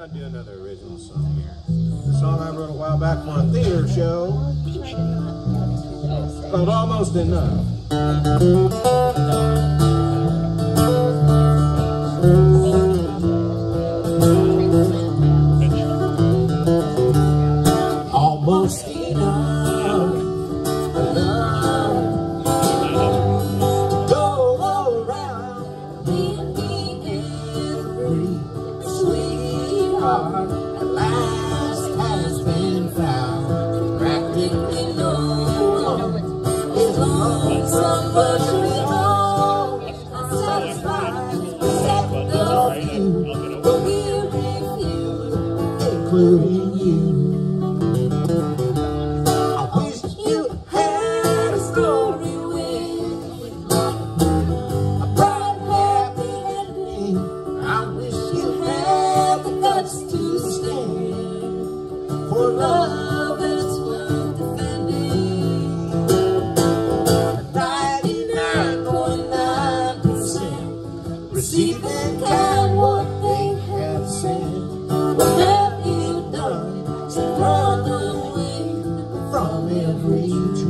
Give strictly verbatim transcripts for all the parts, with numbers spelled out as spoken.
gonna do another original song here. The song I wrote a while back for a theater show. It's called Almost Enough. Almost enough love to go around, give me every sweetheart at last has been found. Practically no one is lonesome, but we all are satisfied except the few, but we refuse, including you. For love that's worth defending. ninety-nine point nine percent receiving kind what they have said. What have you done to run away from every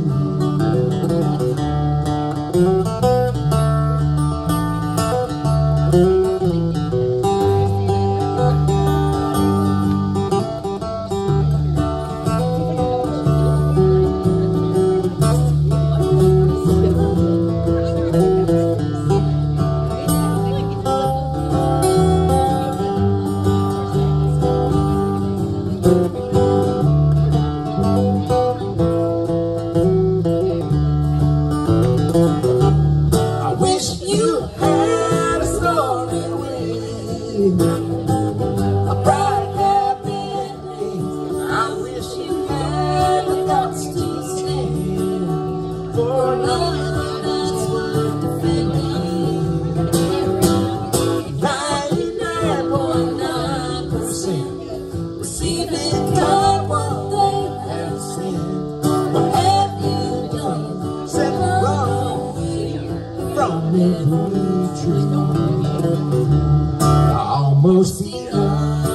a bright, happy ending. I wish you had the guts to stand for love that's worth defending. ninety-nine point nine percent receiving kind what they have said. What have you done? Set wrong from every tree. Almost enough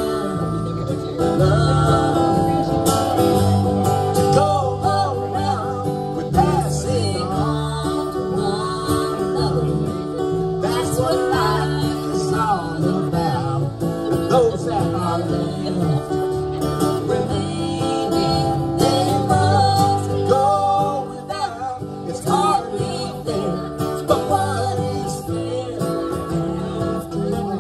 love to go around. We're passing on to one another. That's what life is all about. Those that are left remaining, they must go without. It's hardly fair, but what is fair after all?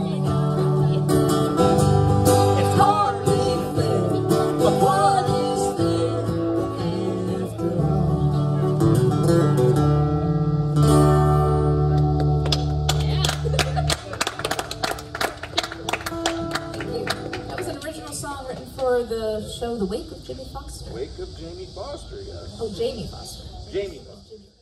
Song written for the show The Wake of Jimmy Foster. Wake of Jamie Foster, yes. Oh, Jamie Foster. Jamie Foster.